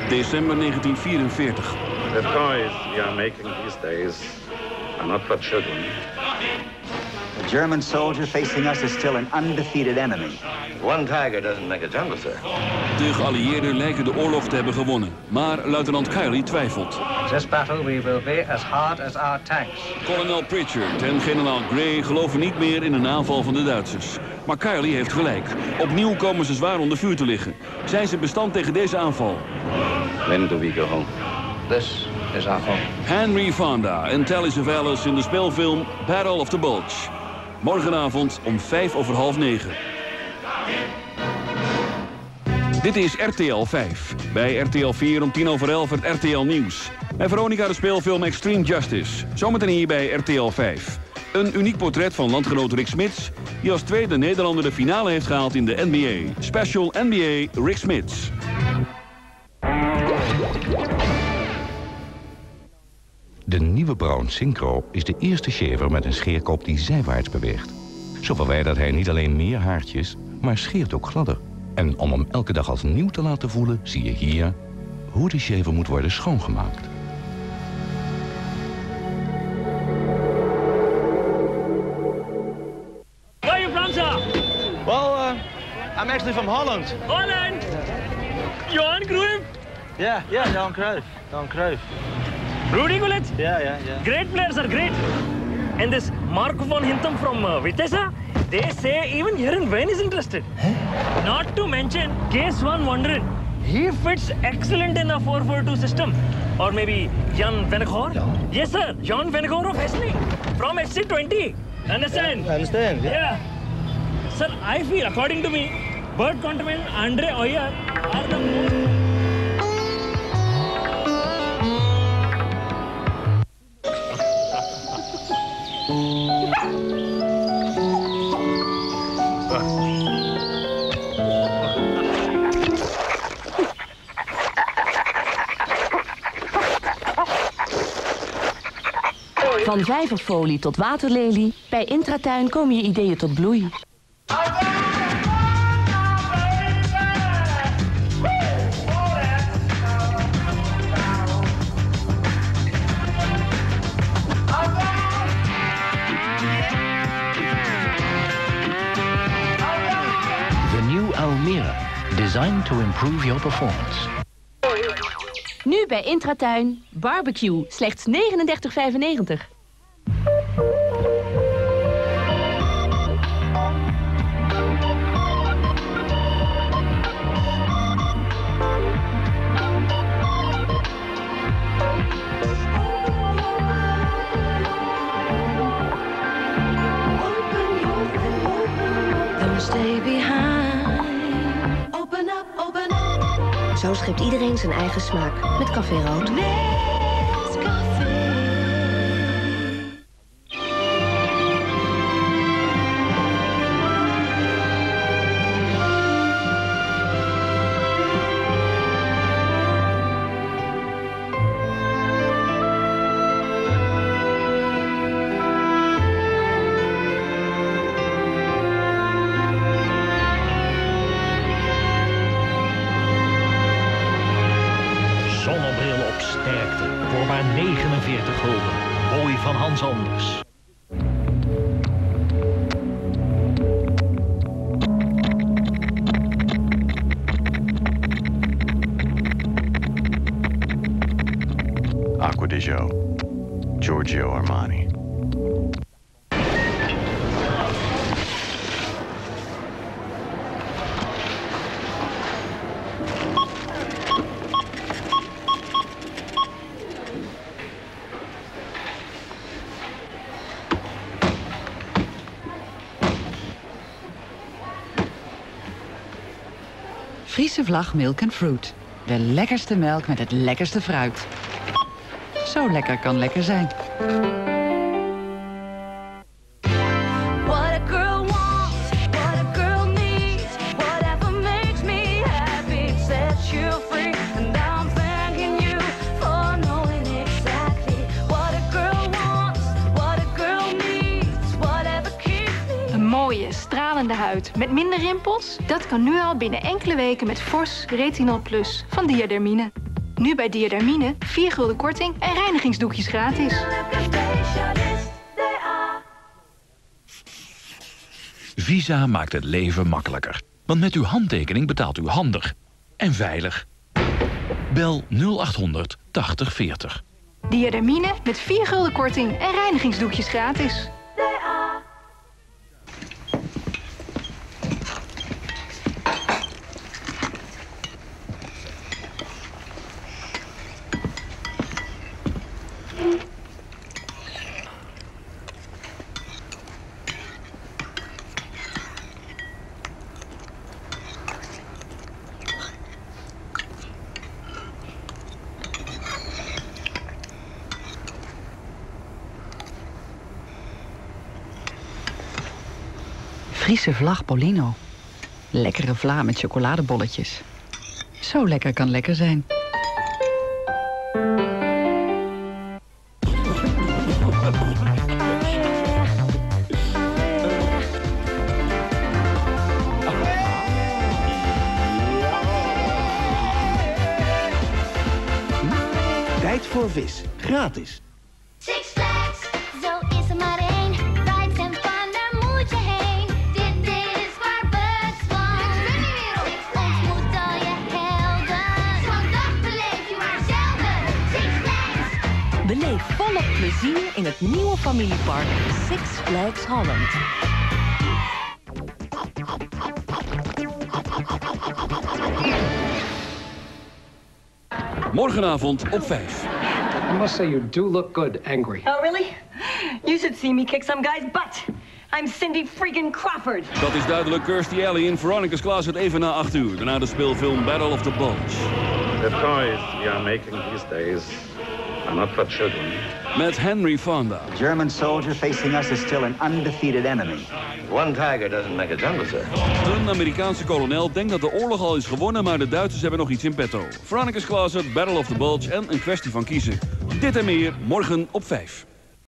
december 1944. The toys we are making these days are not for children. The German soldier facing us is still an undefeated enemy. One tiger doesn't make a jungle, sir. De geallieerden lijken de oorlog te hebben gewonnen. Maar luitenant Kiley twijfelt. This battle we will be as hard as our tanks. Kolonel Pritchard en generaal Gray geloven niet meer in een aanval van de Duitsers. Maar Kiley heeft gelijk. Opnieuw komen ze zwaar onder vuur te liggen. Zijn ze bestand tegen deze aanval? When do we go home? This is our home. Henry Fonda en Telly Savalas in de speelfilm Battle of the Bulge. Morgenavond om 9:05. Dit is RTL 5. Bij RTL 4 om 10:11 het RTL Nieuws. En Veronica de speelfilm Extreme Justice. Zometeen hier bij RTL 5. Een uniek portret van landgenoot Rick Smits, die als tweede Nederlander de finale heeft gehaald in de NBA. Special NBA Rick Smits. De nieuwe Brown Synchro is de eerste shaver met een scheerkop die zijwaarts beweegt. Zo verwijdert hij niet alleen meer haartjes, maar scheert ook gladder. En om hem elke dag als nieuw te laten voelen, zie je hier hoe de shaver moet worden schoongemaakt. Where are you from, sir? Well, I'm actually from Holland. Holland! Johan Cruyff? Yeah, Johan Cruyff. Johan Cruyff. Rudy Gullit? Yeah. Great players are great. And this Marco van Hintem from Vitesse, they say even Jeroen Wijn is interested. Huh? Not to mention Kees van Wonderen. He fits excellent in the 4-4-2 system. Or maybe Jan Vennegoor? Yeah. Yes, sir. Jan Vennegoor of Hesselink. From FC20. Understand? Yeah, I understand. Yeah. Sir, I feel, according to me, Bert Conterman and Andre Oyer are the most... Van vijverfolie tot waterlelie, bij Intratuin komen je ideeën tot bloei. The new Almera, designed to improve your performance. Nu bij Intratuin, barbecue, slechts €39,95. Stay behind. Open up, open up. Zo schept iedereen zijn eigen smaak met Café Rood. Zonnebril op sterkte voor maar 49 gulden. Mooi van Hans Anders. Acqua di Gio, Giorgio Armani. Friese Vlag Milk and Fruit. De lekkerste melk met het lekkerste fruit. Zo lekker kan lekker zijn. What a girl wants, what a girl needs, whatever makes me happy sets you free. And I'm thanking you for knowing exactly what a girl wants, what a girl needs, whatever keeps me. Een mooie, stralende huid met minder rimpels? Dat kan nu al binnen enkele weken met Fors Retinol Plus van Diadermine. Nu bij Diadamine 4 gulden korting en reinigingsdoekjes gratis. Visa maakt het leven makkelijker. Want met uw handtekening betaalt u handig en veilig. Bel 0800 8040. Diadamine met 4 gulden korting en reinigingsdoekjes gratis. Friese vlag Polino. Lekkere vla met chocoladebolletjes. Zo lekker kan lekker zijn. Tijd voor vis. Gratis. Six Flags, zo is er maar één. Rides en fun, daar moet je heen. Dit is waar Bugs woont. Ontmoet al je helden. Zo'n dag beleef je maar zelden. Six Flags. Beleef volop plezier in het nieuwe familiepark Six Flags Holland. Morgenavond op 5. I must say you do look good angry. Oh, really? You should see me kick some guy's butt. I'm Cindy freaking Crawford. Dat is duidelijk. Kirstie Alley in Veronica's Class het even na 8 uur. Daarna de speelfilm Battle of the Bulge. The toys we are making these days are not for children. Met Henry Fonda. The German soldier facing us is still an undefeated enemy. One tiger doesn't make a jungle, sir. Een Amerikaanse kolonel denkt dat de oorlog al is gewonnen, maar de Duitsers hebben nog iets in petto. Veronica's Class, Battle of the Bulge en een kwestie van kiezen. Dit en meer morgen op 5.